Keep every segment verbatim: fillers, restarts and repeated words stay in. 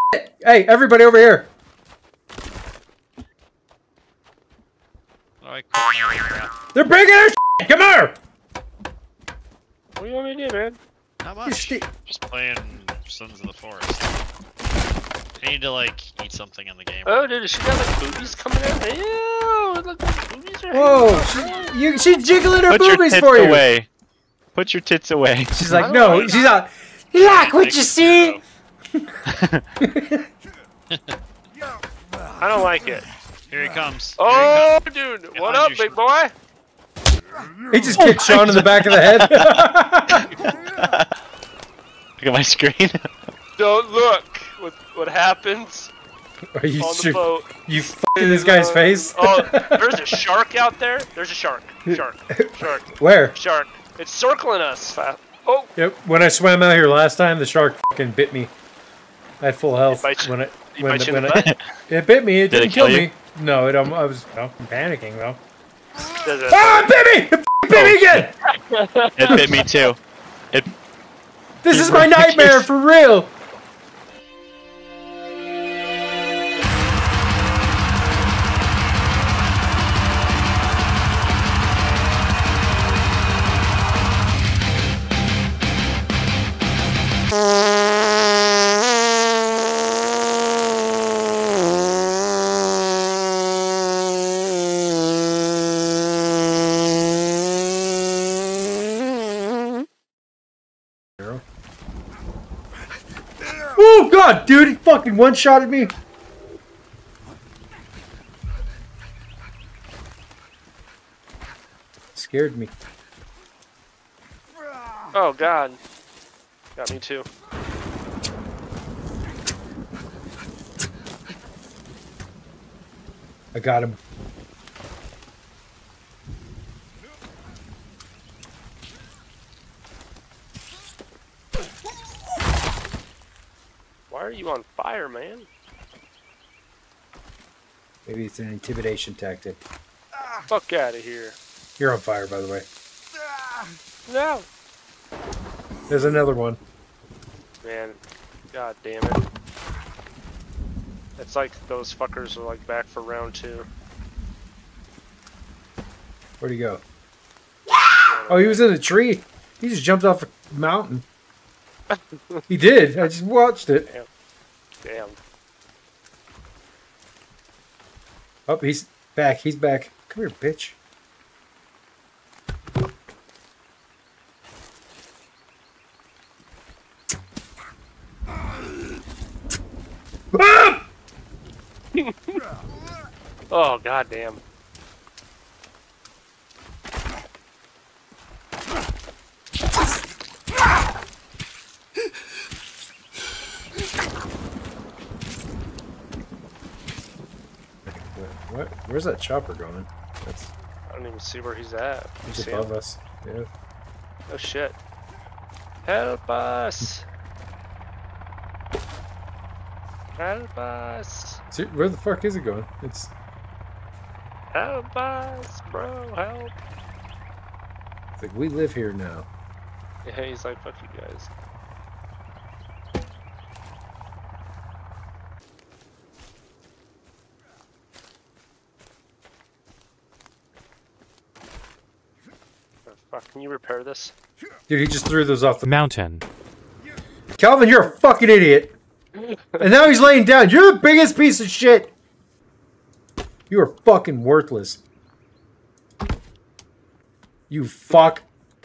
shit! Hey, everybody over here! Oh, I quit. They're breaking our shit! Come here! What do you want me to do, man? How much? Just playing Sons of the Forest. I need to, like, eat something in the game. Oh, dude, she got, like, boobies coming out? Ew! Look, boobies are Whoa! She, you, she's jiggling her Put boobies your tits for you! away. Put your tits away. She's like, no, she's not. Look what you see! I don't like it. Here he comes. Oh, Here he comes. dude! What up, big boy? He just kicked Sean in the back of the head. Look at my screen. Don't look what what happens Are you on the sure? boat. You fucking this guy's Uh, face? Oh, there's a shark out there. There's a shark. Shark. Shark. Where? Shark. It's circling us. Oh. Yep. When I swam out here last time, the shark fucking bit me. I had full health It bite you- when it it when, bite you when in the it, it bit me. It Did it didn't kill, kill me. you? No, it. Um, I was well, panicking though. There's a- Ah, it bit me! It f- bit me again! It bit me too. It. This is my nightmare for real. Oh god, dude, he fucking one-shotted me. Scared me. Oh god. Got me too. I got him. Why are you on fire, man? Maybe it's an intimidation tactic. Fuck out of here. You're on fire, by the way. No. There's another one. Man. God damn it. It's like those fuckers are like back for round two. Where'd he go? Oh, he was in a tree. He just jumped off a mountain. He did. I just watched it. Damn. Damn. Oh, he's back. He's back. Come here, bitch. Ah! Oh, goddamn. What? Where's that chopper going? That's I don't even see where he's at. You he's see above him? us. Yeah. Oh shit. Help us! Help us! See, where the fuck is it going? It's Help us, bro, help! it's like we live here now. Yeah, he's like, fuck you guys. Oh, fuck, can you repair this? Dude, he just threw those off the Mountain. Calvin, you're a fucking idiot. And now he's laying down. You're the biggest piece of shit. You are fucking worthless. You fuck.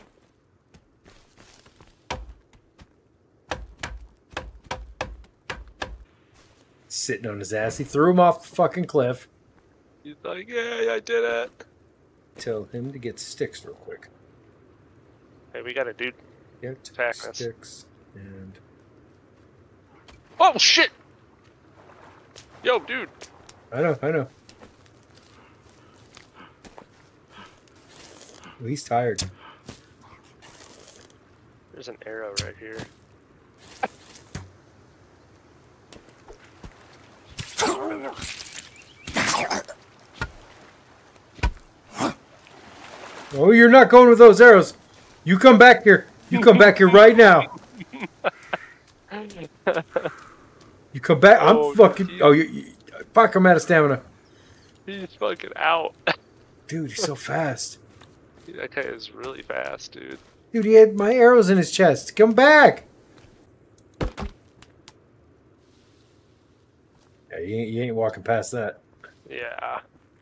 Sitting on his ass. He threw him off the fucking cliff. He's like, yeah, I did it. Tell him to get sticks real quick. Hey, we got a dude. Get Attack us. sticks and Oh, shit! Yo, dude. I know, I know. Well, he's tired. There's an arrow right here. Oh, you're not going with those arrows. You come back here. You come back here right now. You come back. Oh, I'm fucking. he- Oh, you, you. Fuck, I'm out of stamina. He's fucking out. Dude, he's so fast. That guy is really fast, dude. Dude, he had my arrows in his chest. Come back. Yeah, you ain't, you ain't walking past that. Yeah.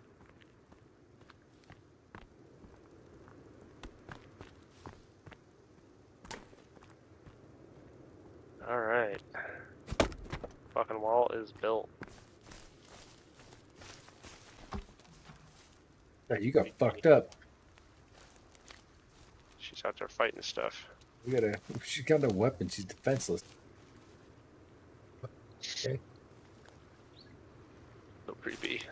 Alright. Fucking wall is built. Yeah, you got fucked up. She's out there fighting stuff. We gotta. She's got no weapon. She's defenseless. Okay. So creepy.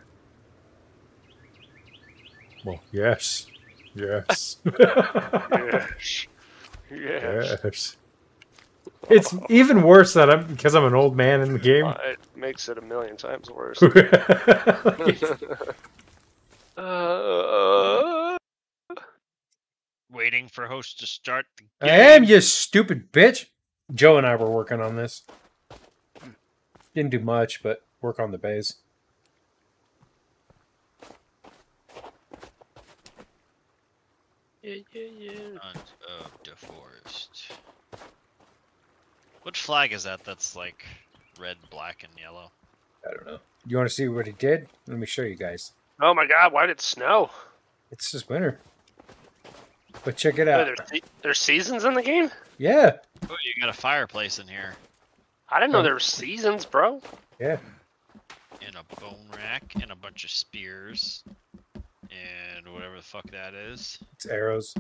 Well, yes. Yes. Yes. Yes. Yes. It's even worse that I'm because I'm an old man in the game. Uh, it makes it a million times worse. uh, uh, Waiting for host to start the I game. am, you stupid bitch. Joe and I were working on this. Didn't do much, but work on the base. yeah, yeah, yeah. Hunt of the forest. What flag is that? That's like red, black, and yellow. I don't know. You want to see what he did? Let me show you guys. Oh my god, why did it snow? It's just winter. But check it Wait, out. there's, se- there's seasons in the game? Yeah. Oh, you got a fireplace in here. I didn't know there were seasons, bro. Yeah. And a bone rack, and a bunch of spears. And whatever the fuck that is. It's arrows.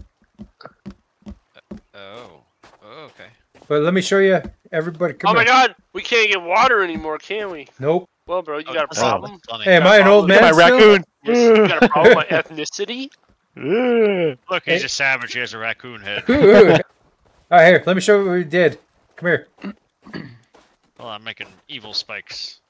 Oh. Oh, okay. But let me show you. Everybody, come Oh my here. god, we can't get water anymore, can we? Nope. Well, bro, you Oh, got a that's problem? funny. Hey, am I an old Look man at my still? raccoon. Yes, you got a problem with ethnicity? Look, he's Hey. a savage. He has a raccoon head. Ooh, ooh. All right, here. Let me show you what we did. Come here. Well, I'm making evil spikes.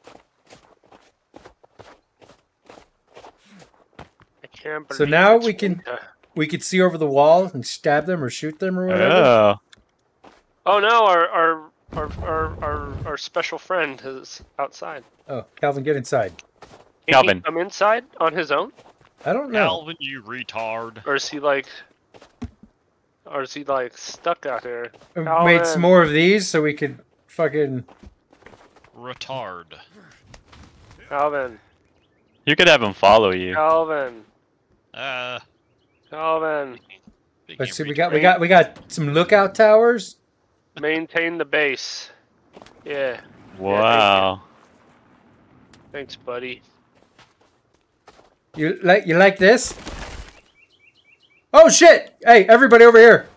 I can't So believe now it's we can- winter. We could see over the wall and stab them or shoot them or whatever. Oh. Oh no, our our, our our our our special friend is outside. Oh, Calvin, get inside. Can Calvin. he come inside on his own? I don't know. Calvin, you retard. Or is he like or is he like stuck out there? We Calvin. made some more of these so we could fucking. Retard. Calvin. You could have him follow you. Calvin. Uh, Calvin. big Let's see. game We got we got we got some lookout towers. Maintain the base. Yeah. Wow. Thanks, buddy. You like you like this? Oh shit! Hey, everybody over here!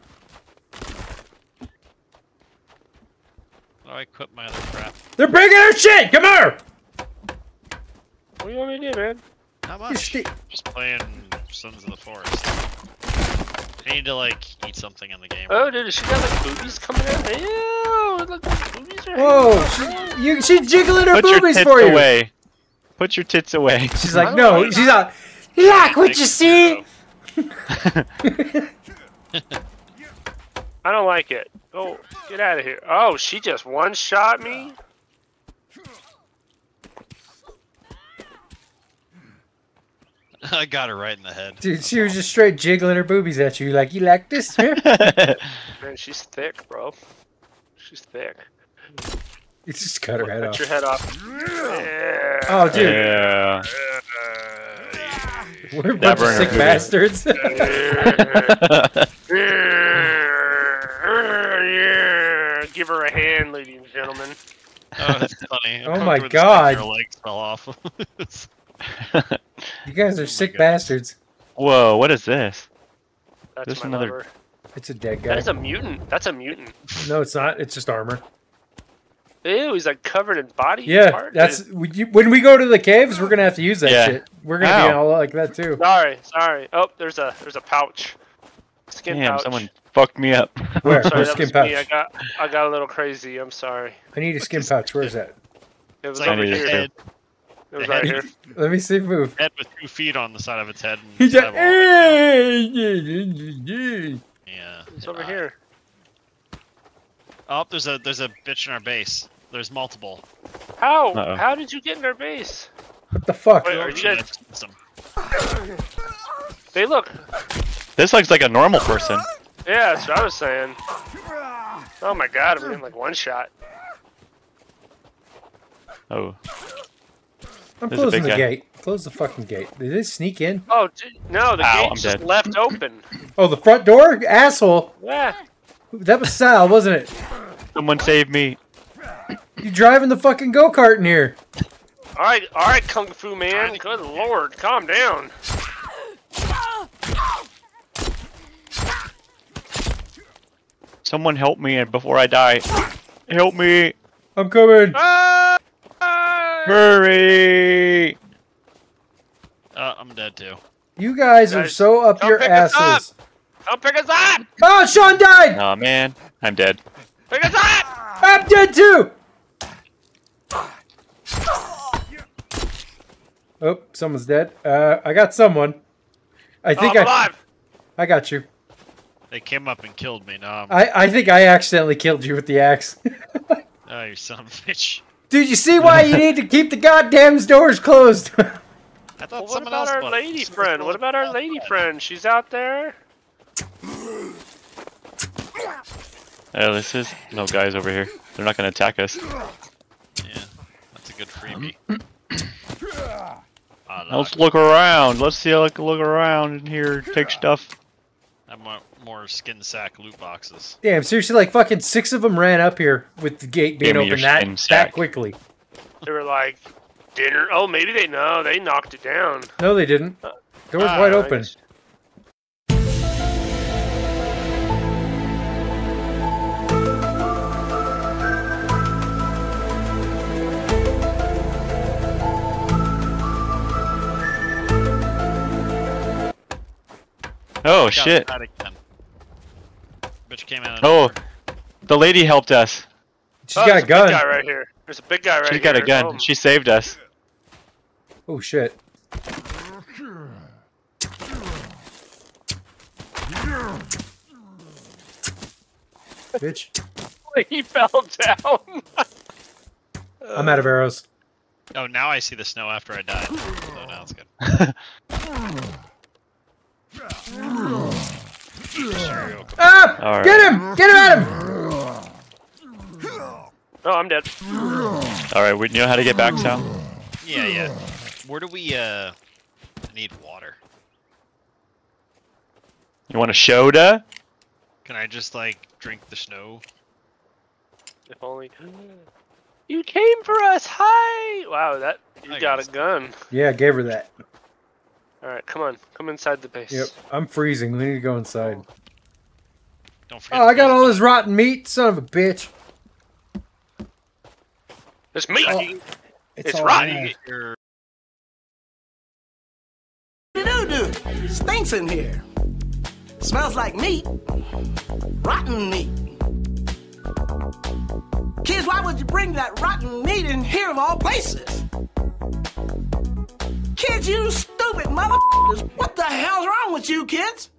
Oh, I equip my other crap. They're bringing our shit. Come here! What do you want me to do, man? How You much? sti- Just playing Sons of the Forest. I need to like eat something in the game. Oh, dude, she got like boobies coming out. Ew, look, those boobies are Whoa! hanging out, She, you, she's jiggling her Put your boobies tits for you. away. Put your tits away. She's I like, don't no. like She's like, like what you see? I don't like it. Oh, get out of here. Oh, she just one-shot me? I got her right in the head. Dude, she was just straight jiggling her boobies at you. Like, you like this? Here? Man, she's thick, bro. She's thick. You just cut her head Cut off. your head off. Yeah. Oh, dude. Yeah. We're a bunch Never of in sick her boobies. bastards. Yeah. Give her a hand, ladies and gentlemen. Oh, that's funny. Oh I my poked her with a stick, God. Her legs fell off. You guys are Oh my sick goodness. bastards. Whoa, what is this? That's There's my another- lover. It's a dead That guy. is a mutant. That's a mutant. No, it's not. It's just armor. Ew, he's like covered in body Yeah, part. that's we, you- when we go to the caves. We're gonna have to use that Yeah. shit. We're gonna be Ow. all like that too. Sorry, sorry. Oh, there's a there's a pouch. Skin Damn, pouch. someone fucked me up. Where? Sorry, Where's that skin was pouch? me. I got I got a little crazy. I'm sorry. I need a skin pouch. Where's that? It was It's like over I need a to here. see. head, It was the right head- here. Let me see if move. head with two feet on the side of its head. And He's like, eyeball. "Hey." Yeah. It's over uh, here. Oh, there's a there's a bitch in our base. There's multiple. How? Uh-oh. How did you get in their base? What the fuck? Wait, are you guys? Some- They look. This looks like a normal person. Yeah, that's what I was saying. Oh my god, I'm getting like one shot. Oh. I'm There's a closing big the guy. gate. Close the fucking gate. Did they sneak in? Oh dude, no, the Ow, I'm gate's just dead. left open. Oh, the front door? Asshole. Yeah. That was Sal, wasn't it? Someone save me. You driving the fucking go-kart in here. All right, all right, Kung Fu man. Good lord, calm down. Someone help me before I die. Help me. I'm coming. Ah! Ah! Hurry. Uh, I'm dead too. You guys are Guys, so up come your pick us asses. Come pick us up! Oh, Sean died! Oh man, I'm dead. Pick us up! I'm dead too! Oh, someone's dead. Uh, I got someone. I think oh, I'm I, alive. I got you. They came up and killed me. Now I'm. I, I think I accidentally killed you with the axe. Oh, you son of a bitch. Dude, you see why you need to keep the goddamn doors closed? I thought Well, what someone about else our was. lady friend? What about our lady friend? She's out there. Oh, this is no guys over here. They're not gonna attack us. Yeah, that's a good freebie. Oh, no, Let's look around. Let's see. Look, look around in here. Take stuff. I want more skin sack loot boxes. Damn, seriously, like fucking six of them ran up here with the gate being Give me your open that, skin that sack. quickly. They were like, dinner. Oh, maybe they know. They knocked it down. No, they didn't. Door's Ah, wide I open. guess- Oh Got shit. that again. Bitch came out. Oh, the lady helped us. She's Oh, got there's a gun. big guy right here. There's a big guy right She's here. got a gun. Oh, She saved us. Oh shit. Bitch. he fell down. I'm out of arrows. Oh, now I see the snow after I died. So now it's good. Ah! All right. Get him! Get him at him! Oh, I'm dead. All right, we you know how to get back, Sal? Yeah, yeah. Where do we, uh... I need water. You want a soda? Can I just, like, drink the snow? If only. You came for us. Hi. Wow, that you I got guess. a gun. Yeah, I gave her that. All right, come on, come inside the base. Yep, I'm freezing. We need to go inside. Don't forget. Oh, I to got close all the- this rotten meat, son of a bitch. It's meat. Oh. It's all rotten. bad. Get your- do do? Stinks in here. Smells like meat. Rotten meat. Kids, why would you bring that rotten meat in here of all places? Kids, you stupid motherfuckers. What the hell's wrong with you kids?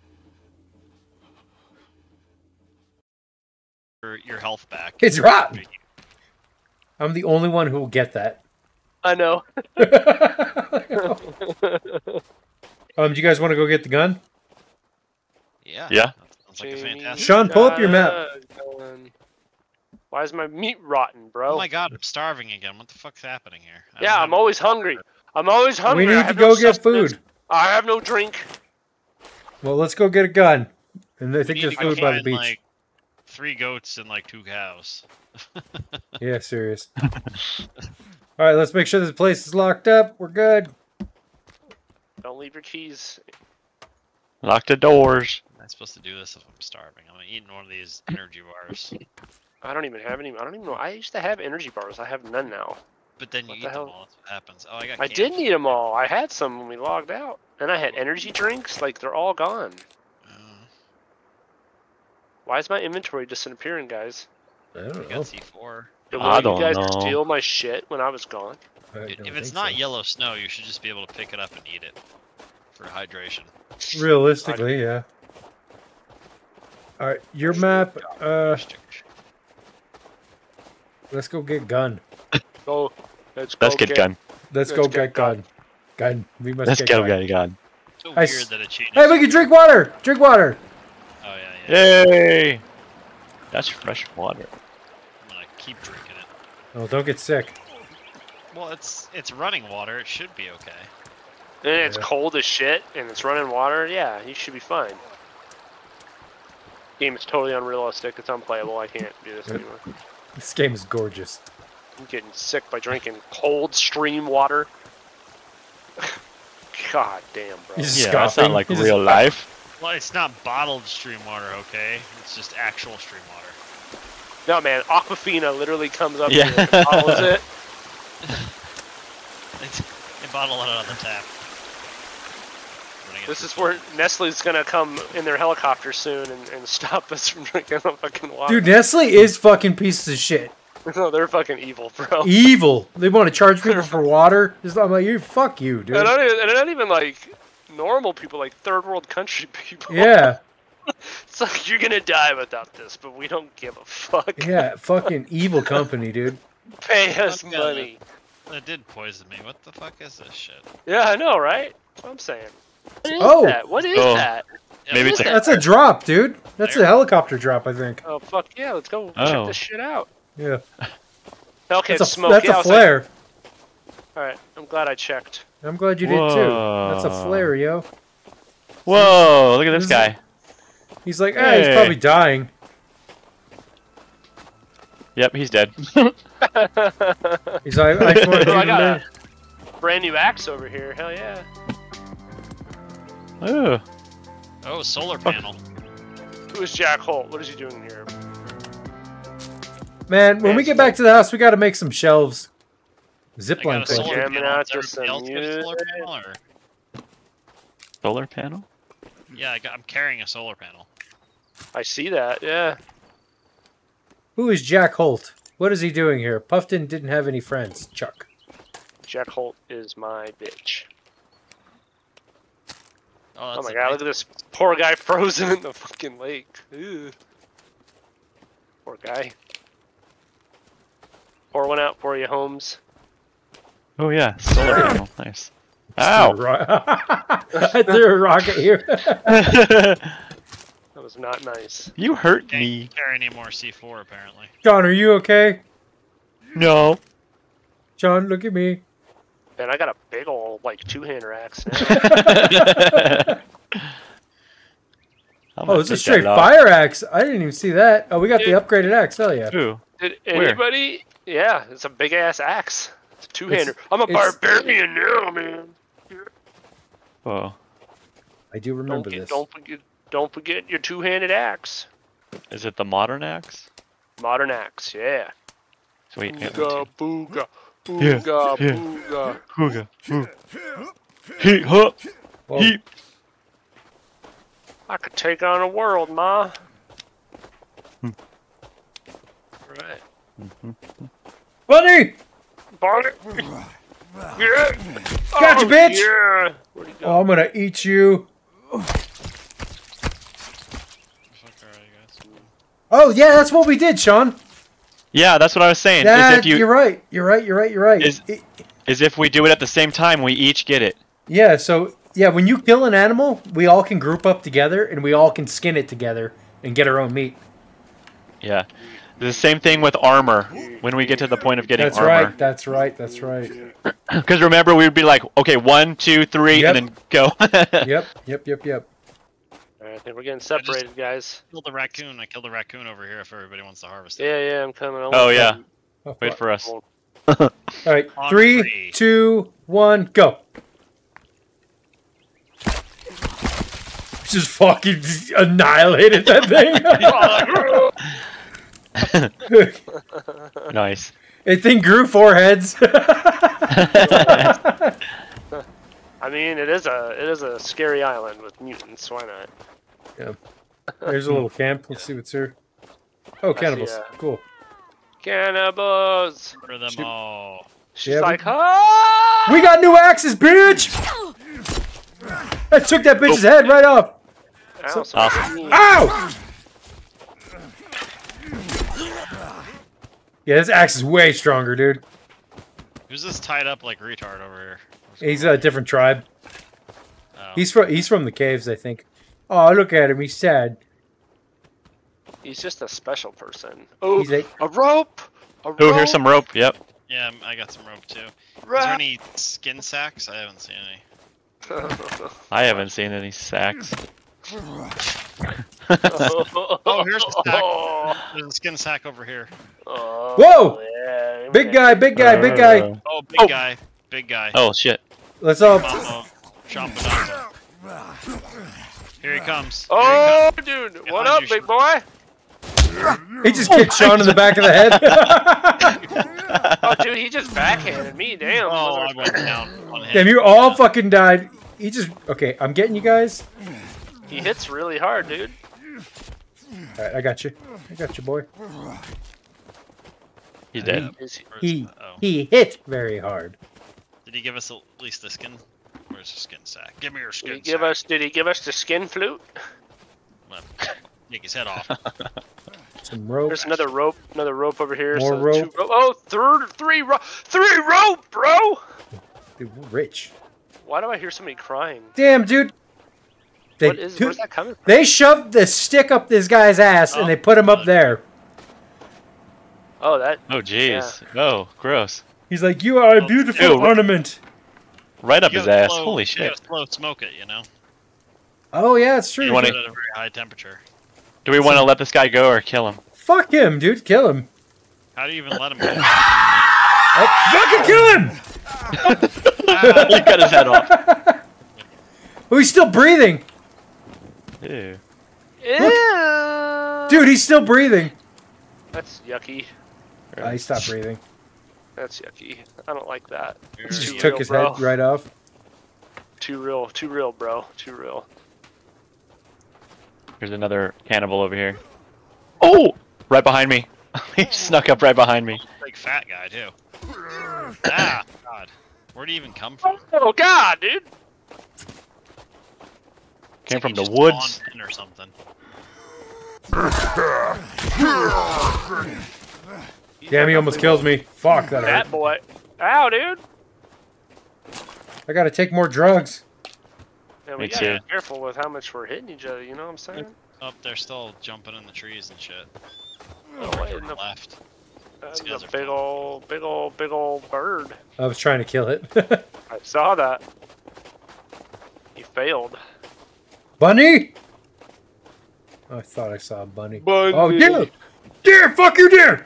your, your health back. It's rotten. I'm the only one who will get that. I know. um, do you guys want to go get the gun? Yeah. Yeah. That sounds like a fantastic. Sean, pull up your map. Got a gun. Why is my meat rotten, bro? Oh my god, I'm starving again. What the fuck's happening here? I yeah, don't I'm have- always hungry. I'm always hungry. We I need to have go no get sustenance. food. I have no drink. Well, let's go get a gun. And I We think need there's to go food by the find, beach. like, three goats and like two cows. Yeah, serious. All right, let's make sure this place is locked up. We're good. Don't leave your keys. Lock the doors. I'm supposed to do this if I'm starving. I'm eating one of these energy bars. I don't even have any. I don't even know. I used to have energy bars. I have none now. But then you What eat the them hell? all. That's what happens. Oh, I got. I canned didn't food. eat them all. I had some when we logged out, and I had energy drinks. Like they're all gone. Uh, Why is my inventory disappearing, guys? I don't I know. got C four. Did I one of don't you guys know. steal my shit when I was gone? I If don't if it's think not so. yellow snow, you should just be able to pick it up and eat it for hydration. Realistically, yeah. All right, your map. Uh, Let's go get gun. Go. Let's go Let's get gun. Let's, Let's go get get gun. Gun. We must Let's get go gun. get gun. So I weird s- that it changes. Hey, we can drink water. Drink water. Oh yeah, yeah. Yay! That's fresh water. I'm gonna keep drinking it. Oh, don't get sick. Well, it's it's running water. It should be okay. And it's Yeah. cold as shit, and it's running water. Yeah, you should be fine. Game is totally unrealistic. It's unplayable. I can't do this Yeah. anymore. This game is gorgeous. I'm getting sick by drinking cold stream water. God damn, bro. He's Yeah, that's not scoffing. like He's real just- life. Well, it's not bottled stream water, okay? It's just actual stream water. No, man. Aquafina literally comes up Yeah. here and follows it. It's, they bottle it out of the tap. When I get This to- is where Nestle's gonna come in their helicopter soon and, and stop us from drinking the fucking water. Dude, Nestle is fucking pieces of shit. No, they're fucking evil, bro. Evil. They want to charge people for water. It's- I'm like, you fuck you, dude. And not, even, and not even like normal people, like third world country people. Yeah. It's like you're gonna die without this, but we don't give a fuck. Yeah, fucking evil company, dude. Pay us Okay. money. That did poison me. What the fuck is this shit? Yeah, I know, right? That's what I'm saying. What is Oh. that? What is Oh. that? Yeah, Maybe what it's is a- that? That's a drop, dude. That's a There. helicopter drop, I think. Oh fuck yeah, let's go Oh. check this shit out. Yeah. Okay, That's a, smoke. that's yeah, I a was like, flare. Alright, I'm glad I checked. I'm glad you did too. That's a Whoa. flare, yo. Whoa! Look at this This is- guy. He's like, eh, he's Hey. probably dying. Yep, he's dead. He's like, I just wanted you I to got live. a brand new axe over here. Hell yeah. Ooh. Oh, solar panel. Who is Jack Holt? What is he doing here? Man, when we get back to the house, we got to make some shelves. I Zipline got a thing. solar Jamming panel. out Does to everybody some else get a solar music. panel, or? Solar panel? Yeah, I got, I'm carrying a solar panel. I see that, yeah. Who is Jack Holt? What is he doing here? Puffton didn't have any friends. Chuck. Jack Holt is my bitch. Oh, Oh that's my a god, nice- look at this poor guy frozen in the fucking lake. Ew. Poor guy. Pour one out for you, Holmes. Oh yeah, solar panel. Nice. Threw a Ow! ro- I threw a rock at you. That was not nice. You hurt Can't me. carry any more C four, apparently. John, are you okay? No. John, look at me. And I got a big old, like, two-hander axe now. I'm Oh, gonna it's a take straight that off. fire axe. I didn't even see that. Oh, we got the Dude. upgraded axe. Hell yeah. Ooh. Did Where? anybody? Yeah, it's a big-ass axe. It's a two-hander. It's- I'm a it's- barbarian now, man. Whoa. I do Don't, remember get, this. don't forget, don't forget your two-handed axe. Is it the modern axe? Modern axe, yeah. Sweet. Yeah, me Booga, too. booga, Yeah, booga, yeah. booga. Hooga. Hoo. Heat up. Whoa. Heat. I could take on a world, ma. Right. Bunny! Barney. Yeah. Gotcha, Oh, bitch! Yeah. Where'd he go? Oh, I'm gonna eat you. Fuck are you guys? Oh, yeah, that's what we did, Sean. Yeah, that's what I was saying. Yeah, is if you you're right. You're right. You're right. You're right. Is- It- is if we do it at the same time, we each get it. yeah, so, yeah, when you kill an animal, we all can group up together and we all can skin it together and get our own meat. Yeah. The same thing with armor. When we get to the point of getting That's armor. right. That's right. That's right. Because remember, we would be like, okay, one, two, three, Yep. and then go. Yep. Yep. Yep. Yep. Alright, I think we're getting separated, guys. Killed the raccoon. I killed the raccoon over here if everybody wants to harvest it. Yeah, yeah, I'm coming. Oh, yeah. Oh, Wait fuck. for us. All right. On Three, three. two, one, go. Just fucking annihilated that thing. Nice. It thing grew four heads. I mean, it is a it is a scary island with mutants. Why not? There's a little camp. Let's see what's here. Oh, cannibals. uh, Cool. Cannibals. Murder them Shoot. all. She's Yeah, we- like, ah! We got new axes, bitch! I took that bitch's head right off. Ow, so Awesome. mean. Ow! Yeah, this axe is way stronger, dude. Who's this tied up like retard over here? He's a different tribe. Oh. He's from he's from the caves, I think. Oh, look at him. He's sad. He's just a special person. Oh, He's like, a rope! A Oh, rope! here's some rope. Yep. Yeah, I got some rope too. Is Rope. there any skin sacks? I haven't seen any. I haven't seen any sacks. Oh, here's a sack. There's a skin sack over here. Oh, whoa! yeah, Big guy, big guy, big guy. Uh, Oh, big Oh. guy. Big guy. Oh shit. Let's all. Mambo. Chomping Here he comes. Here Oh, dude! What Behind up, you, big Sh- boy? He just kicked Sean in the back of the head. Oh, dude, he just backhanded me. Damn. Oh, I mother- went down one hit. Damn, you all fucking died. He just. Okay, I'm getting you guys. He hits really hard, dude. Alright, I got you. I got you, boy. He's dead. Is he- Where's- He oh. he hit very hard. Did he give us at least the skin? Where's the skin sack? Give me your Did skin he give sack. us? Did he give us the skin flute? Well, Take his head off. Some rope. There's another rope. Another rope over here. More so rope. Two ro oh, third, three rope. Three rope, bro. Dude, we're rich. Why do I hear somebody crying? Damn, dude. They, What is? dude, Where's that coming from? they shoved the stick up this guy's ass and Oh. they put him up there. Oh, that. Oh jeez. Oh, gross. He's like, you are a Oh, beautiful ew. ornament. Right up You his gotta ass. slow- Holy You shit. gotta slow smoke it, you know? Oh, yeah, it's true. You wanna- Do it at a very high temperature. Do we want to let this guy go or kill him? Fuck him, dude. Kill him. How do you even let him go? Oh, fucking kill him! He cut his head off. Oh, he's still breathing. Ew. Ew. Dude, he's still breathing. That's yucky. Oh, he stopped breathing. That's yucky. I don't like that. He It's just too took real, his bro. head right off. Too real. Too real, bro. Too real. There's another cannibal over here. Oh! Right behind me. He snuck up right behind me. Big fat guy, too. Ah, God. Where'd he even come from? Oh God, dude. Came It's from like the he just woods. spawned in or something. Damn, he almost kills me. Fuck, that That hurt. boy. Ow, dude. I gotta take more drugs. Yeah, we Me gotta too. be careful with how much we're hitting each other. You know what I'm saying? Oh, they're still jumping in the trees and shit. Oh, Over wait, to the no. left. That's These guys a are big fun. old, big old, big old bird. I was trying to kill it. I saw that. You failed. Bunny? Oh, I thought I saw a bunny. Bunny. Oh, deer! Deer! Fuck you, deer!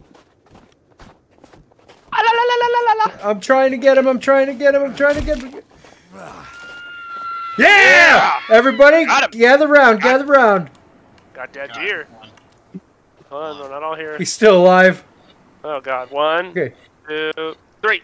Ah, la, la, la, la, la, la. I'm trying to get him. I'm trying to get him. I'm trying to get him. Yeah! Yeah! Everybody, Got him. gather round. Gather round. Got that Got deer. one. Hold on, no, not all here. He's still alive. Oh God, one, Okay. two, three.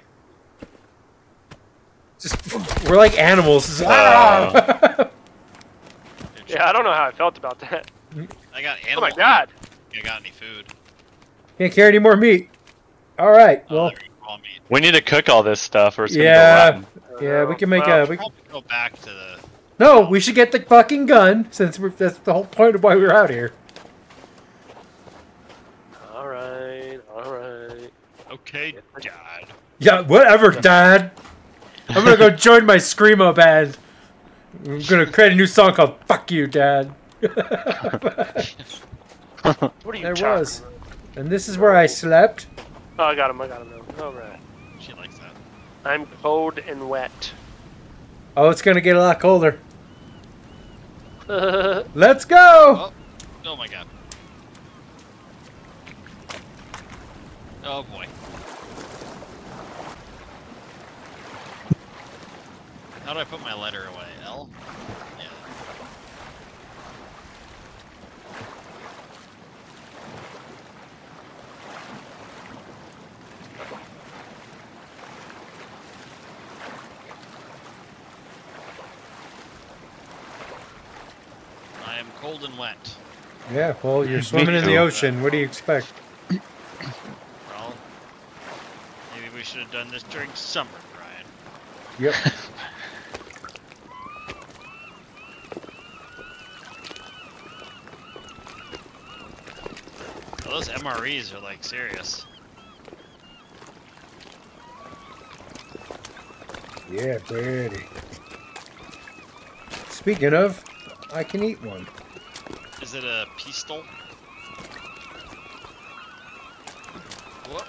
Just we're like animals. Uh, Ah! Yeah, I don't know how I felt about that. I got Oh animal. my God. I got any food? Can't carry any more meat. All right. Oh, Well, there you go, all meat. We need to cook all this stuff or it's gonna Yeah. go rotten. yeah, we can make Well, a. We, Probably go back to the. no, we should get the fucking gun since we're, that's the whole point of why we're out here. All right, all right. Okay, Dad. Yeah, whatever, Dad. I'm gonna go join my screamo band. I'm gonna create a new song called "Fuck You, Dad." What are you There talking was. about? And this is where I slept. Oh, I got him. I got him. Now. All right. She likes that. I'm cold and wet. Oh, it's gonna get a lot colder. Oh, Let's go. Oh, oh my God. Oh boy. How do I put my letter away? L? Yeah. I am cold and wet. Yeah, well, you're swimming in the too. ocean. What do you expect? Well, maybe we should have done this during summer, Brian. Yep. Oh, those M R Es are like serious. Yeah, pretty. Speaking of, I can eat one. Is it a pistol? What?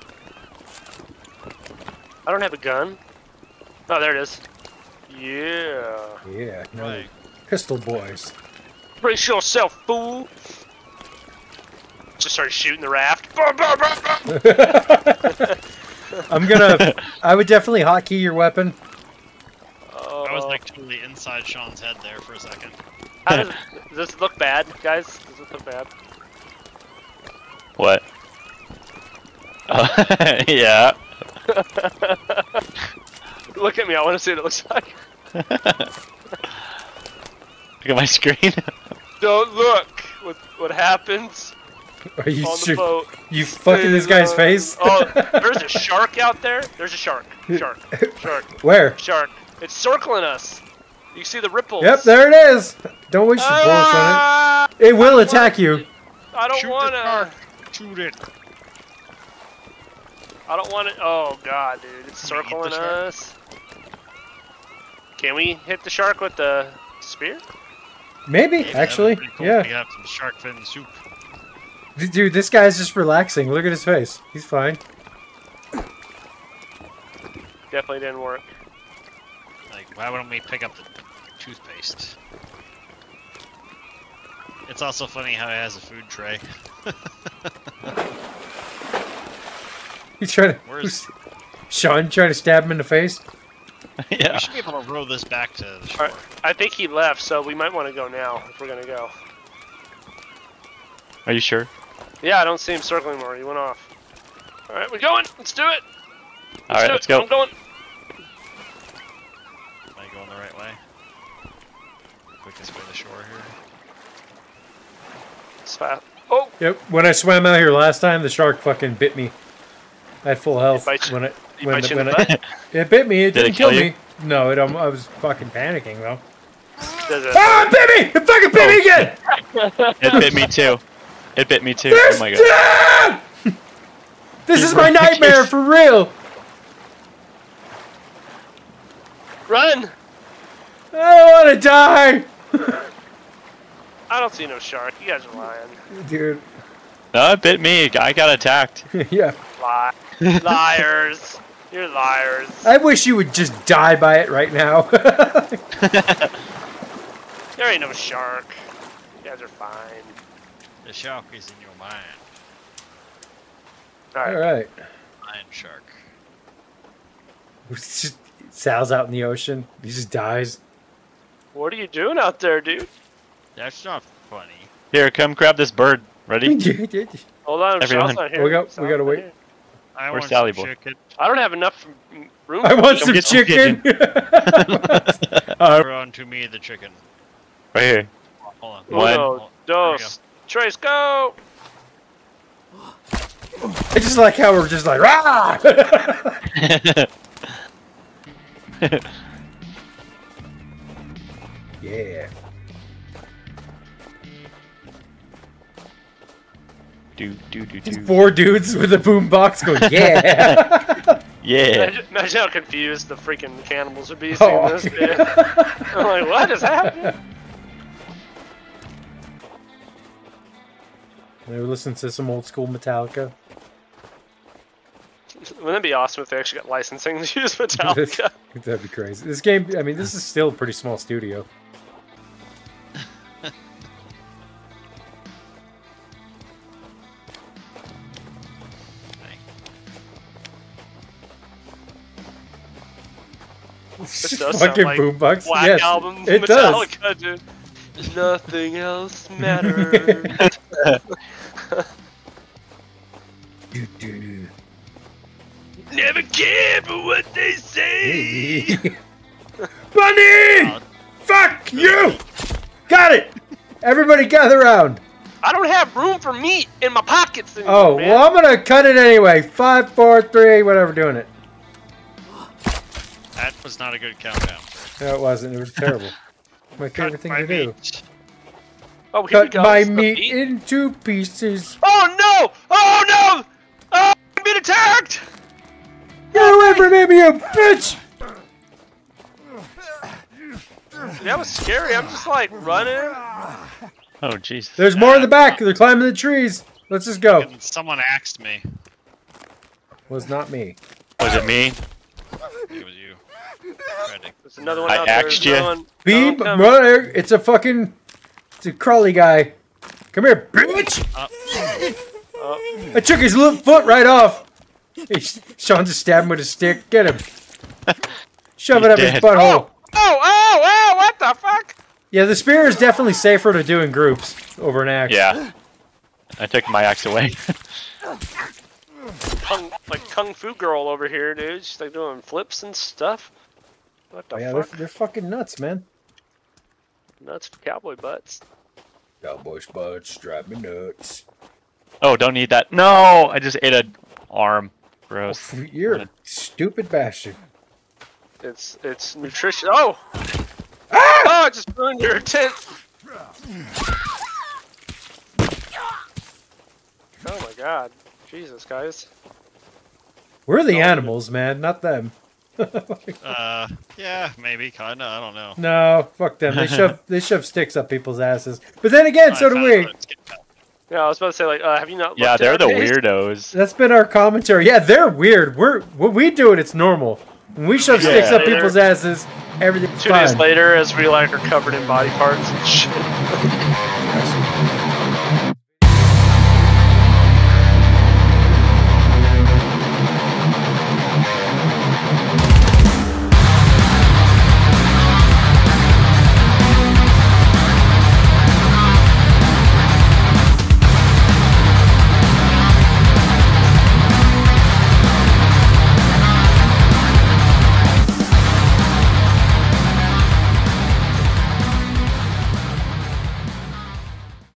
I don't have a gun. Oh, there it is. Yeah. Yeah, no. Right. Pistol boys. Brace yourself, fool. Just started shooting the raft. Bah, bah, bah, bah. I'm gonna. I would definitely hotkey your weapon. Uh, I was like totally inside Sean's head there for a second. how does, does this look bad, guys? Does this look bad? What? Oh, yeah. Look at me. I want to see what it looks like. Look at my screen. Don't look. What what happens Are you on the sure? boat? You fucking this guy's Uh, face? Oh, there's a shark out there. There's a shark. Shark. Shark. Where? Shark. It's circling us. You can see the ripples. Yep, there it is. Don't waste your bullets on Ah! it. It will attack you. I don't Shoot the wanna. shark. Shoot it. I don't want it. Oh god, dude, it's Can we eat the circling shark? us. Can we hit the shark with the spear? Maybe, Yeah, that'd actually. be pretty cool. Yeah. We got some shark fin soup. D- Dude, this guy's just relaxing. Look at his face. He's fine. Definitely didn't work. Like, why wouldn't we pick up the toothpaste? It's also funny how he has a food tray. He's trying to. Where's- Sean trying to stab him in the face? Yeah. We should be able to row this back to the shore. Alright, I think he left, so we might want to go now if we're gonna go. Are you sure? Yeah, I don't see him circling more. He went off. Alright, we're going. Let's do it. All right, do let's it. go. I'm going. Am I going the right way? Quickest way to shore here. It's fast. Oh, Yep. When I swam out here last time, the shark fucking bit me. I had full health bite you- when it he when, bite you when in the it, butt. it bit me. It Did it didn't kill, kill me. you? No, it. Um, I was fucking panicking though. Does it? Ah, it bit me! It fucking bit me again! It bit me too. It bit me too. There's- Oh my god. Ah! This is my nightmare for real. Run! I don't want to die, I don't see no shark. You guys are lying. dude. No, it bit me. I got attacked. Yeah. Lie. Liars. You're liars. I wish you would just die by it right now. There ain't no shark. You guys are fine. The shark is in your mind. Alright. All right. Iron shark. It's just- Sal's out in the ocean. He just dies. What are you doing out there, dude? That's not funny. Here, come grab this bird. Ready? Hold on, Everyone. Sal's not here. We got- we Sal's gotta not wait. here. I Where's want Sally some boy? chicken. I don't have enough m- room. I want for some get some chicken. Uh, on to me the chicken. Right here. Hold on. One. Uno, dos, tres, go! I just like how we're just like rah. Yeah. do do do do. Four dudes with a boombox going, yeah. Yeah. Imagine, imagine how confused the freaking cannibals would be Oh. seeing this. Man. I'm like, what is happening? They were listening to some old school Metallica. Wouldn't that be awesome if they actually got licensing to use Metallica? That'd be crazy. This game, I mean, this is still a pretty small studio. This does sound Fucking like boombox. Black Yes, albums, it does. Metallica, dude. Nothing else matters. Do, do. Never cared for what they say. Bunny! Fuck you! Got it! Everybody gather around. I don't have room for meat in my pockets anymore, Oh, man. well, I'm gonna cut it anyway. Five, four, three, whatever, doing it. That was not a good countdown. No, it wasn't. It was terrible. My favorite Cut thing my to do. meat. Oh, here we Cut go. my The meat into pieces. Oh no! Oh no! Oh, I'm being attacked! Get away from me, you bitch! that was scary. I'm just like running. Oh jeez. There's more in the back. They're climbing the trees. Let's just go. Someone axed me. Was not me. Was it me? It was you. There's another one I out there. axed There's you. another one- Beam, no, come. brother. It's a fucking. It's a crawly guy. Come here, bitch. Uh, Oh, I took his little foot right off. He, Sean just stabbed him with a stick. Get him. Shove He's it up his dead. butthole. oh, oh, oh, what the fuck? Yeah, the spear is definitely safer to do in groups over an axe. Yeah. I took my axe away. Kung, like Kung Fu Girl over here, dude. She's like doing flips and stuff. What the Oh, yeah, they're, fuck? they're fucking nuts, man. Nuts for cowboy butts. Cowboys butts drive me nuts. Oh, don't eat that. No! I just ate an arm. Gross. You're a stupid bastard. It's it's nutrition. Oh! Oh, it just ruined your tent. Oh my god. Jesus, guys. We're the animals, man, not them. uh, yeah, maybe, kinda. I don't know. No, fuck them. They shove they shove sticks up people's asses. But then again, so do we. Yeah, I was about to say, like, uh, have you not? Yeah, looked they're at the our page? weirdos. That's been our commentary. Yeah, they're weird. We're when we do it, it's normal. When we shove Yeah. sticks up Later. people's asses, everything's Two fine. days later, as we like are covered in body parts and shit.